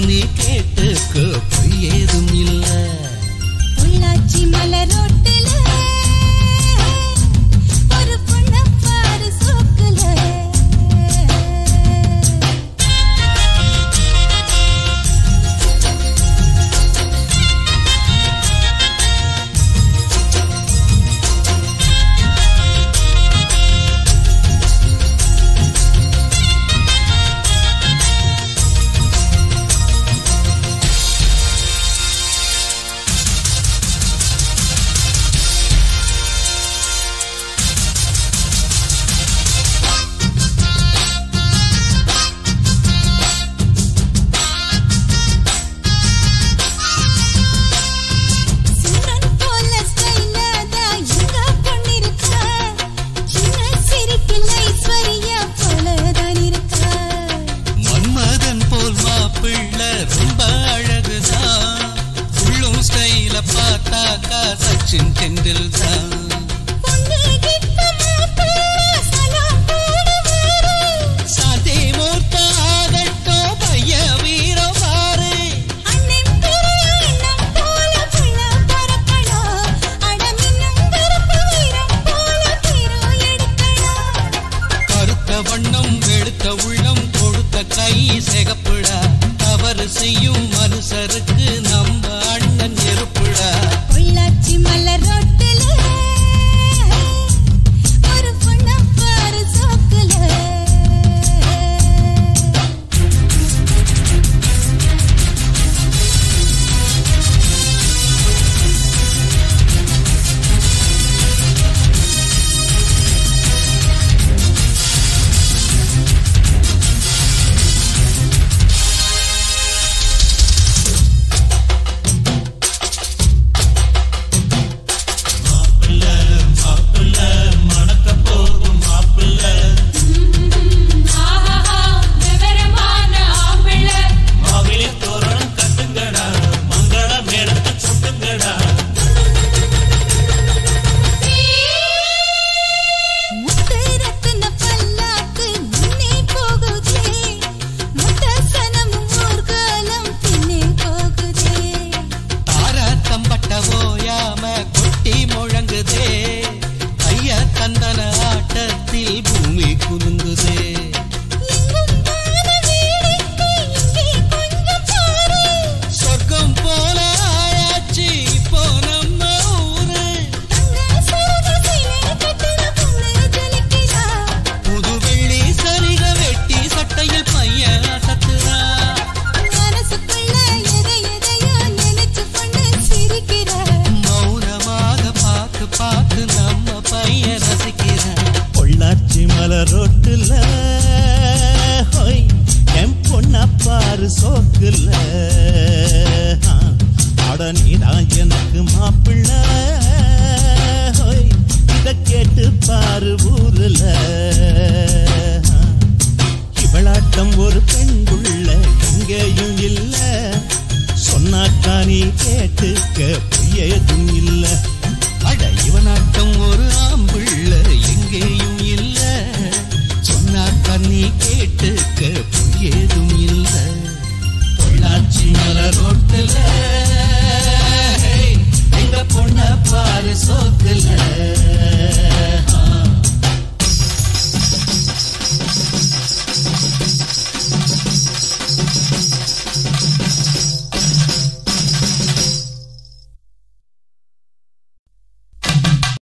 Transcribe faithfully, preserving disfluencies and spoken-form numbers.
சொன்னாலும் நீ கேட்டுக்கு பொய் ஏதும் இல்ல. பொள்ளாச்சி மலரோட்டுல ஒரு பொண்ண பாரு சோக்குல. சச்சின் டெண்டுல்கர் சாதே மூர்த்த ஆகட்டோ பைய வீரவாரு கருத்த வண்ணம் வெளுத்த உள்ளம் கொடுத்த கை சிகப்புடா. தவறு செய்யும் மனுஷருக்கு நம்ம அண்ணன் நெருப்புடா. பொள்ளாச்சி மலரோட்டுல ஒரு பொண்ண பாரு சோக்குல. பூமி குலுங்குதே. சொர்க்கம் போல ஆயாச்சு இப்போ நம்ம ஊரு. புது வெள்ளி சரிக வெட்டி சட்டையில் பையன் சத்துறா. மௌனமாக பார்த்து பார்த்து நம்ம பையன் ரசிக்கிறான். பொள்ளாச்சி மலரோட்டுல ஹோய் என் பொண்ண பாரு சோக்குல. அட நீதான் எனக்கு மாப்பிள்ள ஹோய் இத கேட்டு பாரு ஊருல. இவளாட்டம் ஒரு பெண்குள்ள எங்கேயும் இல்ல. சொன்னாக்கா நீ கேட்டுக்க பொய்யேதும்